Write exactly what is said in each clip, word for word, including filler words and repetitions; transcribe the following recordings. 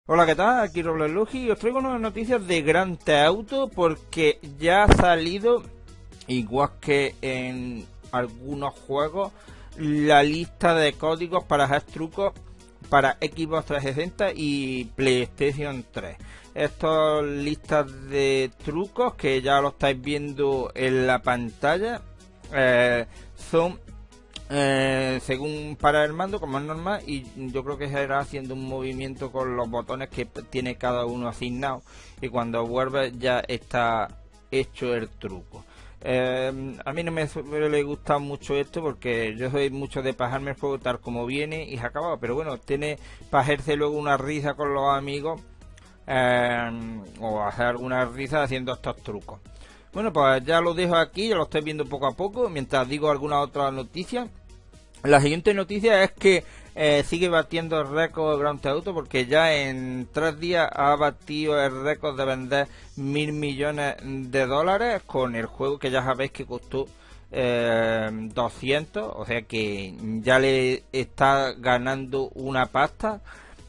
Hola, ¿qué tal? Aquí Robleluji y os traigo unas noticias de Grand Theft Auto porque ya ha salido, igual que en algunos juegos, la lista de códigos para hacer trucos para Xbox trescientos sesenta y PlayStation tres. Estas listas de trucos que ya lo estáis viendo en la pantalla eh, son eh, según para el mando, como es normal, y yo creo que será haciendo un movimiento con los botones que tiene cada uno asignado, y cuando vuelve ya está hecho el truco. Eh, a mí no me suele gustar mucho esto porque yo soy mucho de pasarme el juego tal como viene y se ha acabado, pero bueno, tiene para hacerse luego una risa con los amigos, eh, o hacer alguna risa haciendo estos trucos. Bueno, pues ya lo dejo aquí, ya lo estoy viendo poco a poco mientras digo alguna otra noticia. La siguiente noticia es que eh, sigue batiendo el récord de Grand Theft Auto porque ya en tres días ha batido el récord de vender mil millones de dólares con el juego que ya sabéis que costó eh, doscientos, o sea que ya le está ganando una pasta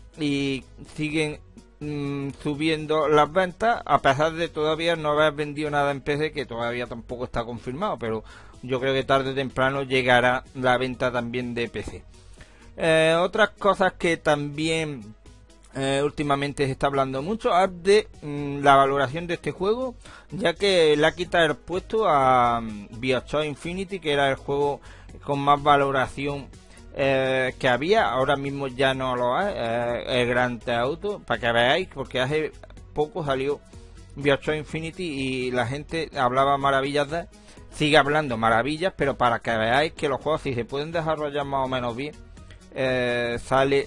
y siguen mmm, subiendo las ventas a pesar de todavía no haber vendido nada en P C, que todavía tampoco está confirmado, pero yo creo que tarde o temprano llegará la venta también de P C. Eh, otras cosas que también eh, últimamente se está hablando mucho es de mmm, la valoración de este juego, ya que le ha quitado el puesto a um, BioShock Infinity, que era el juego con más valoración eh, que había. Ahora mismo ya no lo es, eh, el Grand Theft Auto, para que veáis, porque hace poco salió BioShock Infinity y la gente hablaba maravillas de él. Sigue hablando maravillas, pero para que veáis que los juegos, si se pueden desarrollar más o menos bien, eh, sale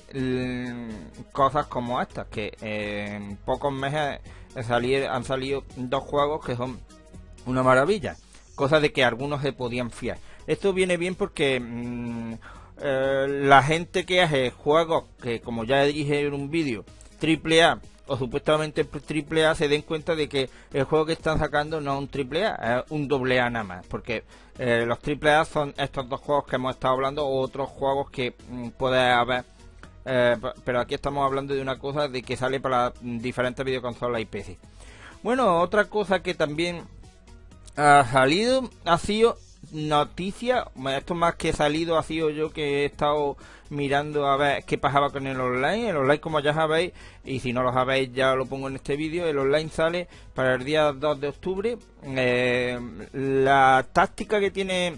mm, cosas como estas, que eh, en pocos meses salir, han salido dos juegos que son una maravilla, cosa de que algunos se podían fiar. Esto viene bien porque mmm, eh, la gente que hace juegos que, como ya dije en un vídeo, triple A o supuestamente triple A, se den cuenta de que el juego que están sacando no es un triple A, es un doble A nada más, porque eh, los triple A son estos dos juegos que hemos estado hablando o otros juegos que mm, puede haber, eh, pero aquí estamos hablando de una cosa de que sale para diferentes videoconsolas y P C. Bueno, otra cosa que también ha salido ha sido noticia, esto más que salido ha sido yo que he estado mirando a ver qué pasaba con el online. El online, como ya sabéis, y si no lo sabéis ya lo pongo en este vídeo, el online sale para el día dos de octubre. Eh, la táctica que tiene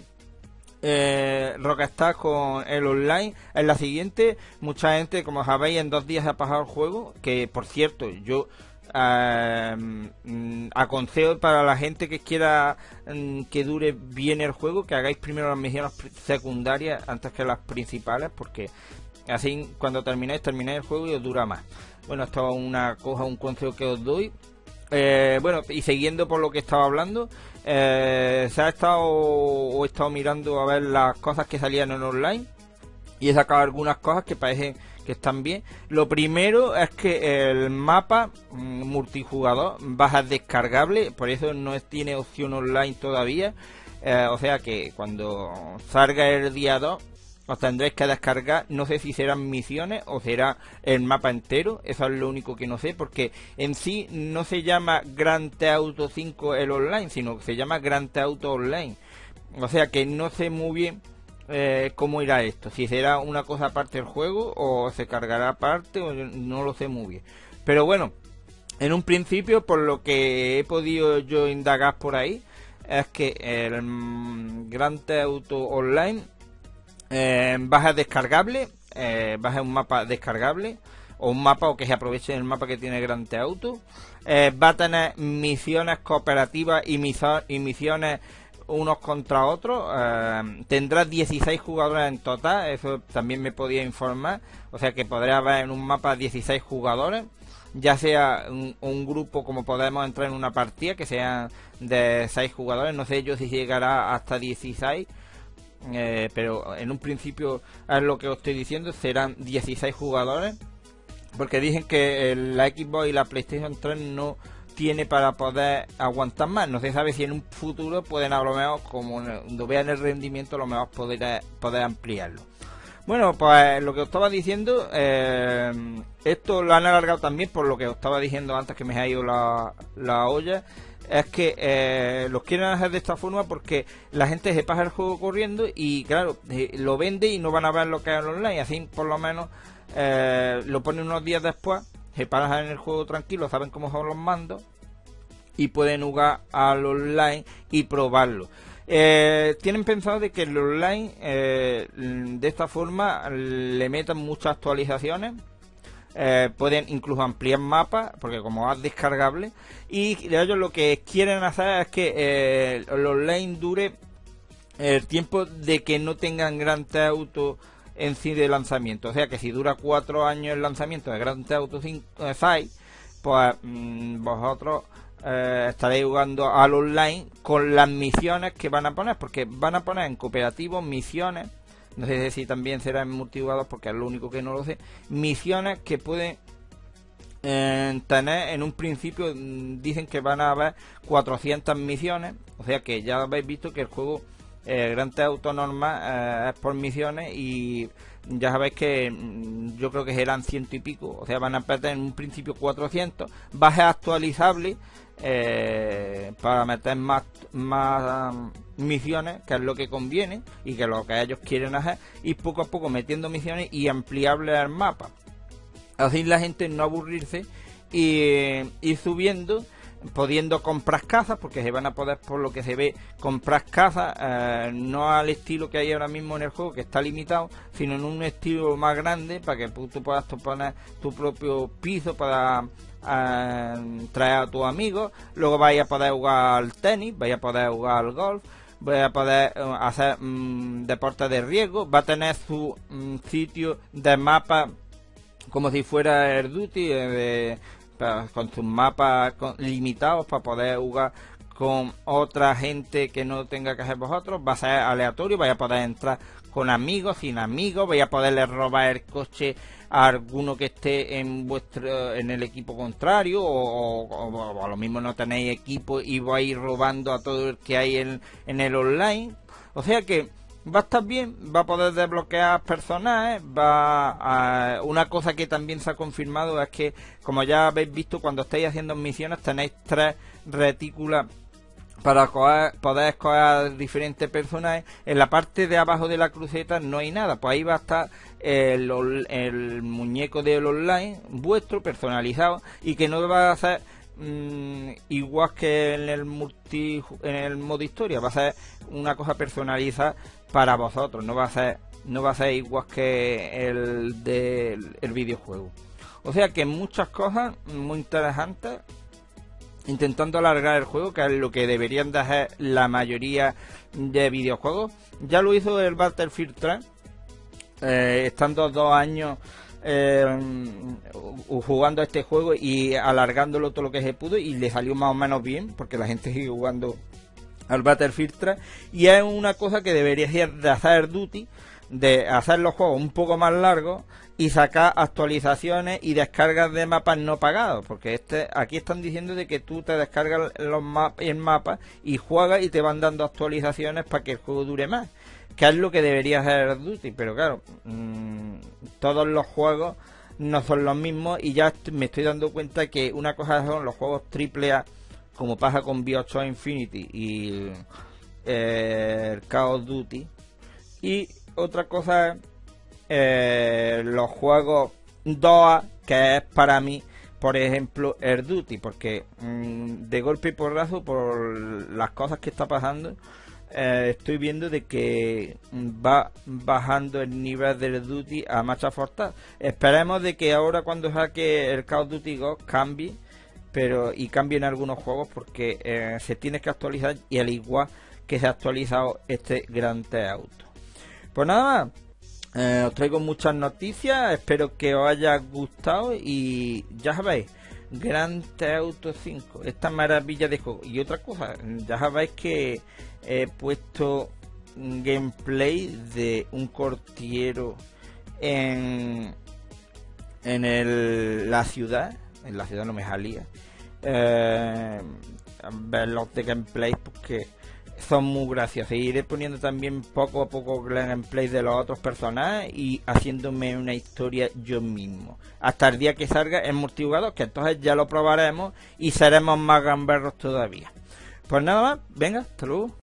eh, Rockstar con el online es la siguiente: mucha gente, como sabéis, en dos días ha pasado el juego, que por cierto yo Uh, aconsejo para la gente que quiera um, que dure bien el juego, que hagáis primero las misiones secundarias antes que las principales, porque así cuando terminéis, terminéis el juego y os dura más. Bueno, esto es una cosa, un consejo que os doy. Eh, bueno, y siguiendo por lo que estaba hablando, eh, se ha estado o he estado mirando a ver las cosas que salían en online y he sacado algunas cosas que parecen que están bien. Lo primero es que el mapa mm, multijugador va a ser descargable, por eso no es, tiene opción online todavía, eh, o sea que cuando salga el día dos os tendréis que descargar. No sé si serán misiones o será el mapa entero, eso es lo único que no sé, porque en sí no se llama Grand Theft Auto cinco el online, sino que se llama Grand Theft Auto Online, o sea que no sé muy bien Eh, cómo irá esto, si será una cosa aparte del juego o se cargará aparte, o no lo sé muy bien, pero bueno, en un principio, por lo que he podido yo indagar por ahí, es que el mm, Grand Theft Auto Online eh, va a ser descargable, eh, va a ser un mapa descargable o un mapa, o que se aproveche el mapa que tiene Grand Theft Auto, eh, va a tener misiones cooperativas y, miso- y misiones unos contra otros, eh, tendrá dieciséis jugadores en total, eso también me podía informar, o sea que podrá haber en un mapa dieciséis jugadores, ya sea un, un grupo, como podemos entrar en una partida que sea de seis jugadores, no sé yo si llegará hasta dieciséis, eh, pero en un principio es lo que os estoy diciendo, serán dieciséis jugadores, porque dicen que la Xbox y la PlayStation tres no tiene para poder aguantar más. No se sabe si en un futuro pueden, a lo mejor, como cuando vean el rendimiento, a lo mejor poder, poder ampliarlo. Bueno, pues lo que os estaba diciendo, eh, esto lo han alargado también por lo que os estaba diciendo antes, que me ha ido la, la olla. Es que eh, los quieren hacer de esta forma porque la gente se pasa el juego corriendo y claro, eh, lo vende y no van a ver lo que es online. Así por lo menos eh, lo ponen unos días después, se paran en el juego tranquilo, saben cómo son los mandos y pueden jugar al online y probarlo. Eh, tienen pensado de que el online eh, de esta forma le metan muchas actualizaciones. Eh, pueden incluso ampliar mapas porque como es descargable, y ellos lo que quieren hacer es que eh, el online dure el tiempo de que no tengan Grand Theft Auto en sí de lanzamiento. O sea que si dura cuatro años el lanzamiento de Grand Theft Auto cinco, eh, seis, pues mmm, vosotros eh, estaréis jugando al online con las misiones que van a poner, porque van a poner en cooperativo misiones. No sé si también será en multijugador porque es lo único que no lo sé. Misiones que pueden eh, tener en un principio, dicen que van a haber cuatrocientas misiones. O sea que ya habéis visto que el juego eh, Grand Theft Auto normal eh, es por misiones. Y ya sabéis que mm, yo creo que serán ciento y pico. O sea, van a perder en un principio cuatrocientos. Va a ser actualizable eh, para meter más, más um, misiones, que es lo que conviene y que es lo que ellos quieren hacer, y poco a poco metiendo misiones y ampliable el mapa, así la gente no aburrirse y ir subiendo, pudiendo comprar casas, porque se van a poder, por lo que se ve, comprar casas eh, no al estilo que hay ahora mismo en el juego, que está limitado, sino en un estilo más grande para que tú puedas poner tu propio piso para eh, traer a tus amigos. Luego vais a poder jugar al tenis, vais a poder jugar al golf, vais a poder uh, hacer um, deportes de riesgo. Va a tener su um, sitio de mapa como si fuera el Duty, eh, de, para, con sus mapas con, limitados para poder jugar con otra gente que no tenga que hacer vosotros. Va a ser aleatorio, vais a poder entrar con amigos, sin amigos, vais a poderle robar el coche a alguno que esté en vuestro en el equipo contrario, o, o, o a lo mismo no tenéis equipo y vais robando a todo el que hay en, en el online. O sea que va a estar bien, va a poder desbloquear personajes, va a... Una cosa que también se ha confirmado es que, como ya habéis visto, cuando estáis haciendo misiones tenéis tres retículas para coger, poder escoger diferentes personajes. En la parte de abajo de la cruceta no hay nada, pues ahí va a estar el, el muñeco del online vuestro personalizado, y que no va a ser mmm, igual que en el multi, en el modo historia, va a ser una cosa personalizada para vosotros, no va a ser no va a ser igual que el del el videojuego. O sea que muchas cosas muy interesantes, intentando alargar el juego, que es lo que deberían de hacer la mayoría de videojuegos. Ya lo hizo el Battlefield tres, eh, estando dos años eh, jugando a este juego y alargándolo todo lo que se pudo, y le salió más o menos bien, porque la gente sigue jugando al Battlefield tres, y es una cosa que debería ser de hacer Duty, de hacer los juegos un poco más largos y sacar actualizaciones y descargas de mapas no pagados, porque este aquí están diciendo de que tú te descargas los mapas el mapa y juegas y te van dando actualizaciones para que el juego dure más, que es lo que debería hacer Duty. Pero claro, mmm, todos los juegos no son los mismos, y ya me estoy dando cuenta que una cosa son los juegos triple A, como pasa con Bioshock Infinity y eh, el Call of Duty, y otra cosa es eh, los juegos dos A, que es para mí, por ejemplo, el Duty, porque mmm, de golpe y porrazo, por las cosas que está pasando, eh, estoy viendo de que va bajando el nivel del Duty a marcha forzada. Esperemos de que ahora, cuando saque el Call of Duty Ghost, cambie, pero y cambien algunos juegos, porque eh, se tiene que actualizar, y al igual que se ha actualizado este Grand Theft Auto. Pues nada más, eh, os traigo muchas noticias, espero que os haya gustado, y ya sabéis, Grand Theft Auto cinco, esta maravilla de juego. Y otra cosa, ya sabéis que he puesto un gameplay de un cortiero en en el, la ciudad, en la ciudad no me salía, eh, ver los de gameplay, porque son muy graciosos. Y iré poniendo también poco a poco gameplay de los otros personajes y haciéndome una historia yo mismo. Hasta el día que salga el multijugador, que entonces ya lo probaremos y seremos más gamberros todavía. Pues nada más, venga, hasta luego.